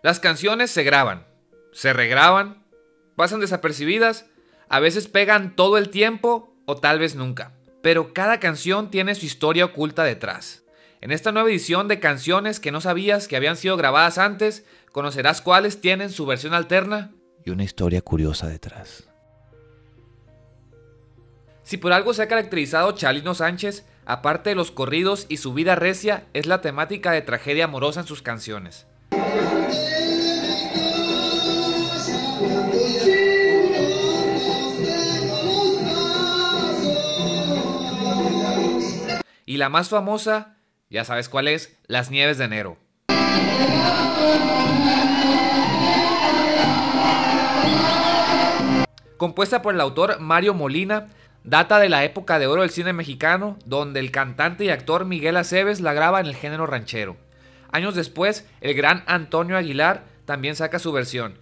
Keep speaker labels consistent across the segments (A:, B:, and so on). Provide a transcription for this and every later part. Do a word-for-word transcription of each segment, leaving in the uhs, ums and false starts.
A: Las canciones se graban, se regraban, pasan desapercibidas, a veces pegan todo el tiempo o tal vez nunca. Pero cada canción tiene su historia oculta detrás. En esta nueva edición de canciones que no sabías que habían sido grabadas antes, conocerás cuáles tienen su versión alterna y una historia curiosa detrás. Si por algo se ha caracterizado Chalino Sánchez, aparte de los corridos y su vida recia, es la temática de tragedia amorosa en sus canciones. Y la más famosa, ya sabes cuál es, Las Nieves de Enero. Compuesta por el autor Mario Molina, data de la época de oro del cine mexicano, donde el cantante y actor Miguel Aceves la graba en el género ranchero. Años después, el gran Antonio Aguilar también saca su versión.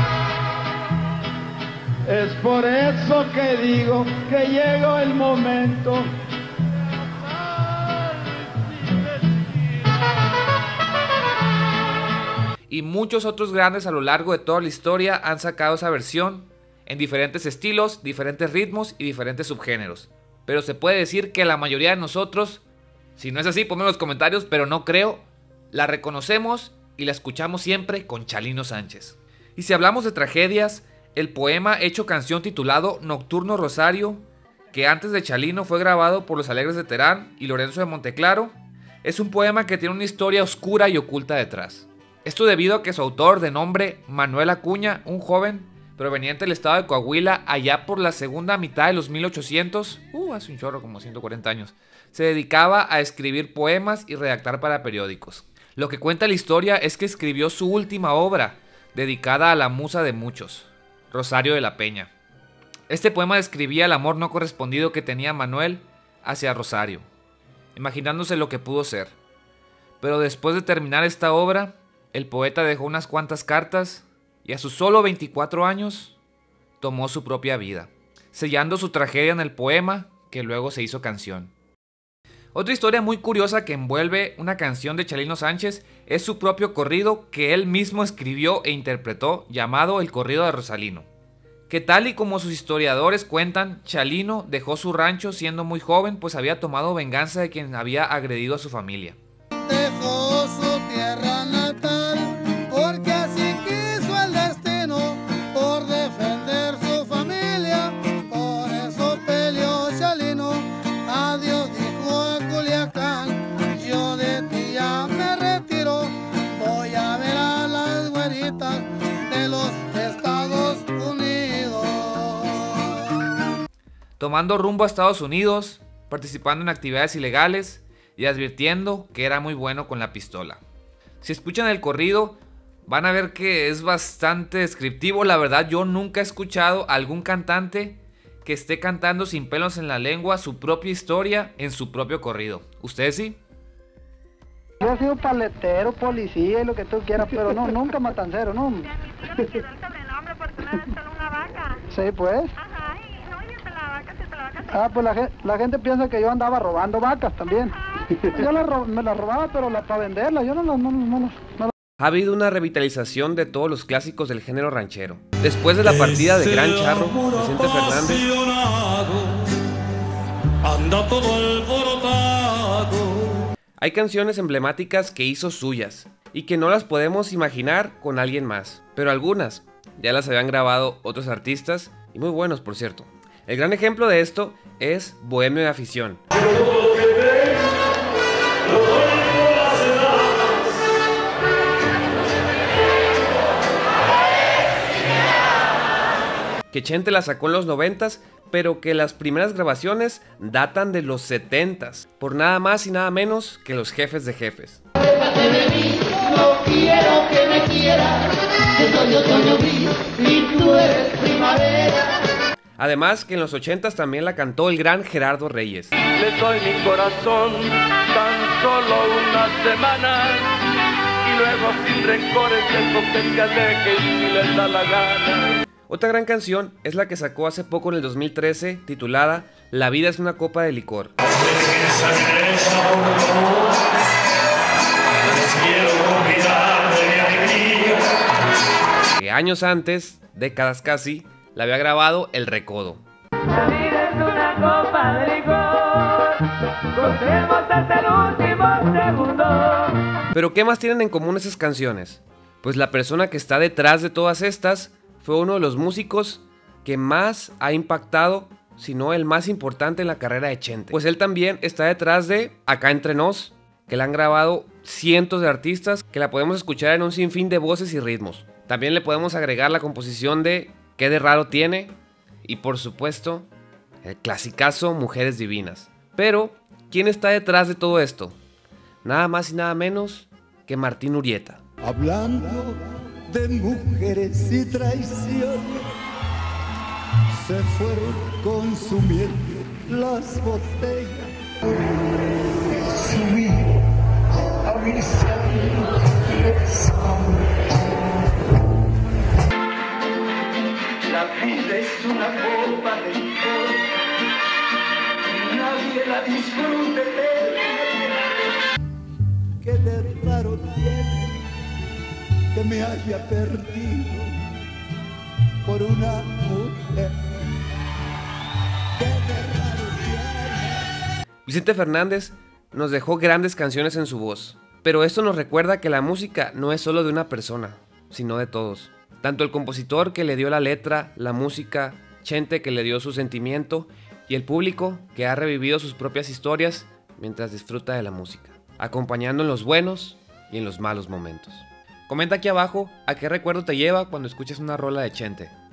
B: Es por eso que digo que llegó el momento.
A: Y muchos otros grandes a lo largo de toda la historia han sacado esa versión en diferentes estilos, diferentes ritmos y diferentes subgéneros. Pero se puede decir que la mayoría de nosotros, si no es así, ponme en los comentarios, pero no creo, la reconocemos y la escuchamos siempre con Chalino Sánchez. Y si hablamos de tragedias, el poema hecho canción titulado Nocturno Rosario, que antes de Chalino fue grabado por Los Alegres de Terán y Lorenzo de Monteclaro, es un poema que tiene una historia oscura y oculta detrás. Esto debido a que su autor, de nombre Manuel Acuña, un joven proveniente del estado de Coahuila, allá por la segunda mitad de los mil ochocientos, uh, hace un chorro, como ciento cuarenta años, se dedicaba a escribir poemas y redactar para periódicos. Lo que cuenta la historia es que escribió su última obra, dedicada a la musa de muchos, Rosario de la Peña. Este poema describía el amor no correspondido que tenía Manuel hacia Rosario, imaginándose lo que pudo ser. Pero después de terminar esta obra, el poeta dejó unas cuantas cartas y a sus solo veinticuatro años tomó su propia vida, sellando su tragedia en el poema que luego se hizo canción. Otra historia muy curiosa que envuelve una canción de Chalino Sánchez es su propio corrido que él mismo escribió e interpretó, llamado El Corrido de Rosalino. Que tal y como sus historiadores cuentan, Chalino dejó su rancho siendo muy joven, pues había tomado venganza de quien había agredido a su familia.
C: Dejó su tierra natal porque así quiso el destino, por defender su familia, por eso peleó Chalino. Adiós dijo a Culiacán, yo de ti ya me retiro, voy a ver a las güeritas de los Estados Unidos.
A: Tomando rumbo a Estados Unidos, participando en actividades ilegales y advirtiendo que era muy bueno con la pistola. Si escuchan el corrido, van a ver que es bastante descriptivo. La verdad, yo nunca he escuchado a algún cantante que esté cantando sin pelos en la lengua su propia historia en su propio corrido. ¿Ustedes sí?
D: Yo he sido paletero, policía y lo que tú quieras, pero no, nunca matancero, no.
E: Ya me pusieron el sobrenombre porque una vez solo una vaca.
D: Sí, pues.
E: Ajá, y no, y hasta la vaca, si hasta la vaca.
D: Ah, pues la, ge- la gente piensa que yo andaba robando vacas también. Yo la ro- me las robaba, pero la, para venderlas, yo no las... No, no, no, no.
A: Ha habido una revitalización de todos los clásicos del género ranchero. Después de la partida de Gran Charro, Vicente Fernández,
F: anda todo alborotado.
A: hay canciones emblemáticas que hizo suyas y que no las podemos imaginar con alguien más, pero algunas ya las habían grabado otros artistas y muy buenos, por cierto. El gran ejemplo de esto es Bohemio de Afición. Que Chente la sacó en los noventas, pero que las primeras grabaciones datan de los setentas, por nada más y nada menos que Los Jefes de Jefes.
C: No quiero que me quieras, que soy otoño gris y tú eres primavera.
A: Además que en los ochentas también la cantó el gran Gerardo Reyes.
B: Le doy mi corazón tan solo una semana y luego sin rencores dejo que se aleje y si les da la gana.
A: Otra gran canción es la que sacó hace poco en el dos mil trece, titulada La vida es una copa de licor.
F: Quiero olvidar de mi alegría.
G: años antes, décadas casi, la había grabado El Recodo.
B: La vida es una copa de licor, gocemos hasta el último segundo.
G: Pero ¿qué más tienen en común esas canciones? Pues la persona que está detrás de todas estas fue uno de los músicos que más ha impactado, si no el más importante en la carrera de Chente. Pues él también está detrás de Acá Entre Nos, que la han grabado cientos de artistas, que la podemos escuchar en un sinfín de voces y ritmos. También le podemos agregar la composición de Qué de Raro Tiene y por supuesto el clasicazo Mujeres Divinas. Pero, ¿quién está detrás de todo esto? Nada más y nada menos que Martín Urieta.
C: Hablando de mujeres y traiciones, se fueron consumiendo las botellas. Subí a mi
B: La vida es una copa de licor y nadie la disfrute.
C: que de raro tiene que me haya perdido por una mujer. Que de raro tiene.
G: Vicente Fernández nos dejó grandes canciones en su voz, pero esto nos recuerda que la música no es solo de una persona, sino de todos. Tanto el compositor que le dio la letra, la música, Chente que le dio su sentimiento y el público que ha revivido sus propias historias mientras disfruta de la música, acompañando en los buenos y en los malos momentos. Comenta aquí abajo a qué recuerdo te lleva cuando escuches una rola de Chente.